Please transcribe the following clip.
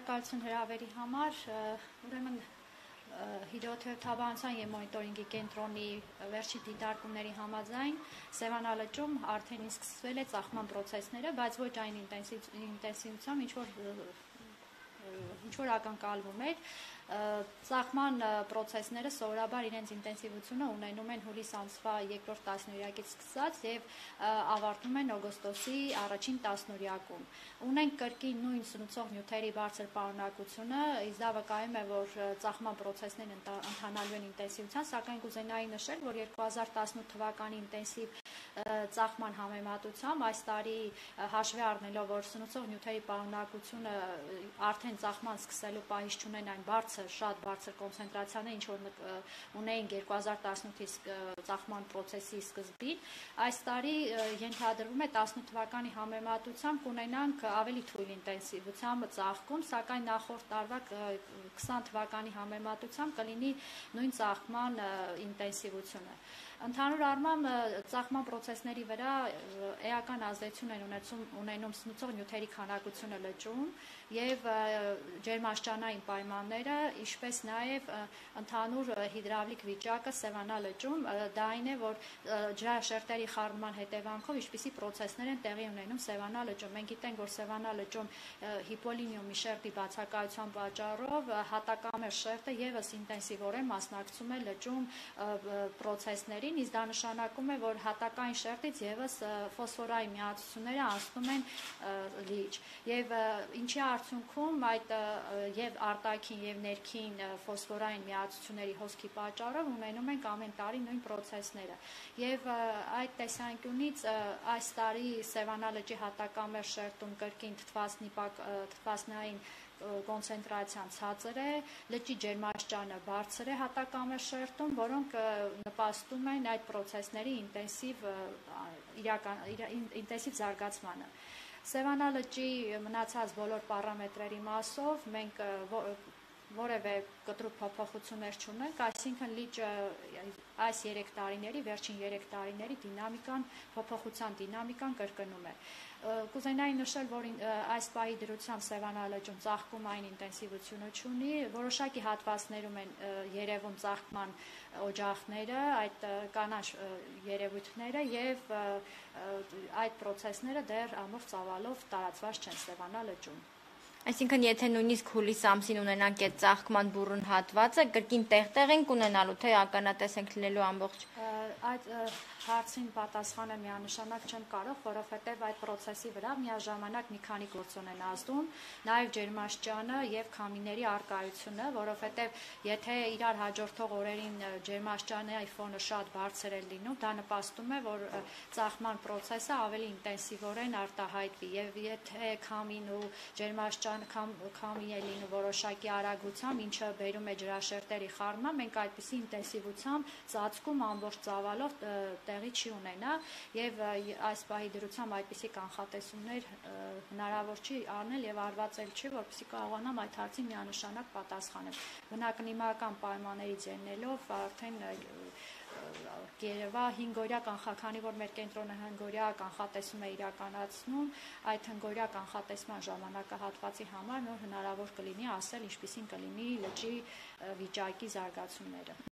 Շնորհակալություն հրավերի համար, ուրեմն հիդրոթերապևտաբանության և մոնիտորինգի կենտրոնի վերջին դիտարկումների համաձայն Սևանա լճում արդեն սկսվել է ծաղկման պրոցեսները, բայց ոչ այն ինտենսիվությամբ, ինչ որ ակնկալվում էր։ Ծաղկման պրոցեսները սովորաբար իրենց ինտենսիվությունը ունենում են հուլիս ամսվա երկրորդ տասնօրյակից սկսած և ավարտվում են օգոստոսի առաջին տասնօրյակում։ Ունենք կրկին նույն սնուցող նյութերի բարձր պարունակությունը, իսկ դա վկայում է, որ ծաղկման պրոցեսներն ընթանալու են ինտենսիվությամբ, սակայն կուզենայի նշել, որ 2018 թվականի ինտենսիվ ծաղկման համեմատությամբ այս տարի հաշվի առնելով, որ սնուցող նյութերի պարունակությունը արդեն ծաղկման սկսելու պահից չունեն այն շատ բարձր կոնցենտրացիաներ, ինչ որ ունեին 2018-ի ծաղկման պրոցեսի սկզբին, այս տարի ենթադրվում է 18 թվականի համեմատությամբ կունենանք ավելի թույլ ինտենսիվությամբ ծաղկում, սակայն նախորդ տարվա 20 թվականի համեմատությամբ կլինի նույն ծաղկման ինտենսիվությունը։ Ընդհանուր առմամբ ծաղկման պրոցեսների վրա էական ազդեցություն են ունենում սնուցող նյութերի քանակությունը լճում և ջերմաստիճանային պայմանները, ինչպես նաև ընդհանուր հիդրավլիկ վիճակը Սևանա լճում, դա այն է, որ ջրաշերտերի խառնման հետևանքով ինչպիսի պրոցեսներ են տեղի ունենում Սևանա լճում։ Մենք գիտենք, որ Սևանա լճում հիպոլինիումի շերտի բացակայության պատճառով հատակամերձ շերտը ևս ինտենսիվորեն մասնակցում է լճում պրոցեսներին, իսկ դա նշանակում է, որ հատակային շերտից ևս ֆոսֆորային միացությունները անցնում են լիճ և ինչի արդյունքում այդ և արտաքին և ներքին ֆոսֆորային միացությունների հոսքի պատճառով ունենում ենք ամեն տարի նույն պրոցեսները և այդ տեսանկյունից այս տարի Սևանա լճի հատակամերձ շերտում կրկին թթվածնային կոնցենտրացիան ցածր է, լճի ջերմաստիճանը բարձր է հատակամերձ շերտում, որոնք նպաստում են այդ պրոցեսների ինտենսիվ զարգացմանը։ Սևանա լճի մնացած բոլոր պարամետրերի մասով մենք որևէ կտրուկ փոփոխություններ չունենք, այսինքն լիճը այս 3 տարիների, վերջին 3 տարիների փոփոխության դինամիկան կրկնում է։ Կուզենայի նշել, որ այս պահի դրությամբ Սևանա լճում ծաղկումային ինտենսիվությունը չունի, որոշակի հատվածներում են երևում ծաղկման օջախները, այդ կանաչ երևույթները և այդ պրոցեսները դեռ ամբողջ ծավալով տարածված չեն Սևանա լճում։ Այսինքն, եթե նույնիսկ հուլիս ամսին ունենանք այդ ծաղկման բուռն հատվածը, կրկին տեղ ենք ունենալու, թե ականատես ենք լինելու ամբողջ։ Այդ հարցին պատասխանը միանշանակ չեմ կարող, որովհետև այդ պրոցեսի վրա միաժամանակ մի քանի գործոն են ազդում, նաև ջերմաստիճանը և քամիների առկայությունը, որովհետև եթե իրար հաջորդող օրերին ջերմաստիճանի ֆոնը շատ բարձր է լինում, դա նպաստում է, որ ծաղկման պրոցեսը ավելի ինտենսիվորեն արտահայտվի և եթե քամին ու ջերմաստիճան քամի է լինում որոշակի արագությամբ, ինչը բերում է ջրաշերտերի խառնման, մենք այդպիսի ինտենսիվությամբ ծածկում ամբողջ ծավալով տեղի չի ունենա և այս պահի դրությամբ այդպիսի կանխատեսումներ հնարավոր չի անել և արված էլ չի, որպեսզի կարողանամ այդ հարցին միանշանակ պատասխանել։ Բնակնիմական պայմաններից ելնելով արդեն Երևա 5-օրյա քանի որ մեր կենտրոնը 5-օրյա կանխատեսում է իրականացնում, այդ 5-օրյա կանխատեսման ժամանակահատվածի համար նոր հնարավոր կլինի ասել ինչպիսին կլինի լճի վիճակի զարգացումները։